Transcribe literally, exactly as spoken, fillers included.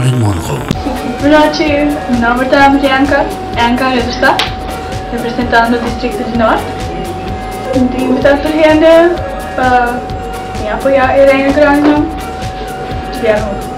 Marilyn Monroe. Boa noite, meu nome é Milenca Melissa Maria Ridderstal, representando o districto de Noord. E está surgindo para me apoiar e ganhar grande.